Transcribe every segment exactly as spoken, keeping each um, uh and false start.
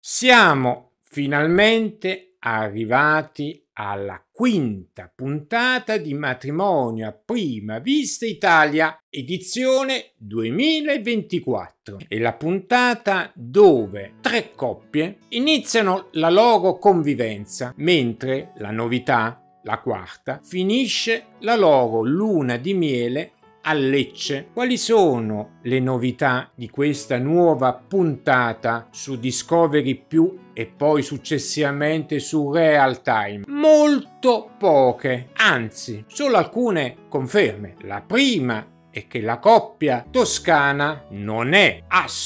Siamo finalmente arrivati alla quinta puntata di Matrimonio a Prima Vista Italia, edizione duemilaventiquattro. È la puntata dove tre coppie iniziano la loro convivenza, mentre la novità, la quarta, finisce la loro luna di miele a Lecce. Quali sono le novità di questa nuova puntata su Discovery più e poi successivamente su Real Time? Molto poche, anzi solo alcune conferme. La prima è che la coppia toscana non è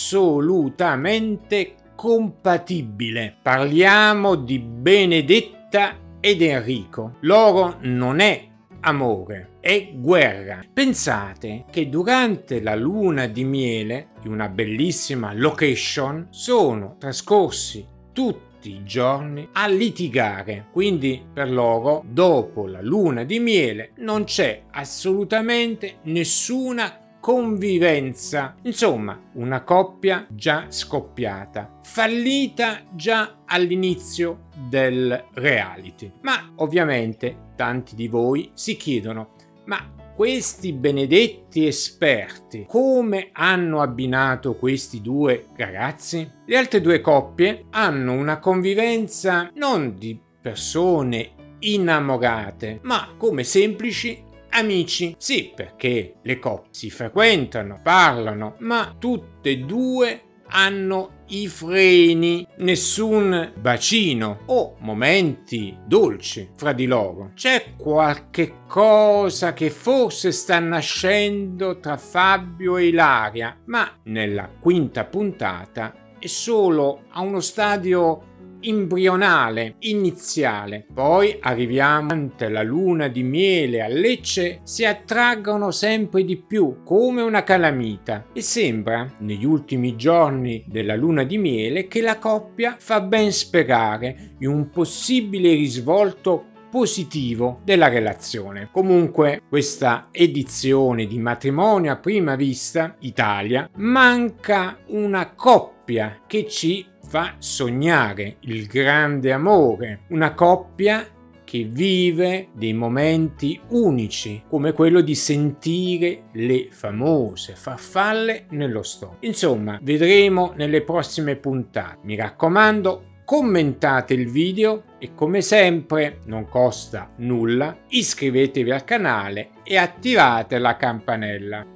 assolutamente compatibile. Parliamo di Benedetta ed Enrico. Loro non è amore, è guerra. Pensate che durante la luna di miele, in una bellissima location, sono trascorsi tutti i giorni a litigare. Quindi per loro, dopo la luna di miele, non c'è assolutamente nessuna convivenza. Insomma, una coppia già scoppiata, fallita già all'inizio del reality. Ma ovviamente tanti di voi si chiedono: ma questi benedetti esperti come hanno abbinato questi due ragazzi? Le altre due coppie hanno una convivenza non di persone innamorate, ma come semplici amici. Sì, perché le coppie si frequentano, parlano, ma tutte e due hanno i freni, nessun bacino o momenti dolci fra di loro. C'è qualche cosa che forse sta nascendo tra Fabio e Ilaria, ma nella quinta puntata è solo a uno stadio embrionale, iniziale. Poi arriviamo ante la luna di miele a Lecce, si attraggono sempre di più come una calamita e sembra negli ultimi giorni della luna di miele che la coppia fa ben sperare in un possibile risvolto positivo della relazione. Comunque questa edizione di Matrimonio a Prima Vista Italia manca una coppia che ci fa sognare il grande amore, una coppia che vive dei momenti unici, come quello di sentire le famose farfalle nello stomaco. Insomma, vedremo nelle prossime puntate. Mi raccomando, commentate il video e come sempre non costa nulla, iscrivetevi al canale e attivate la campanella.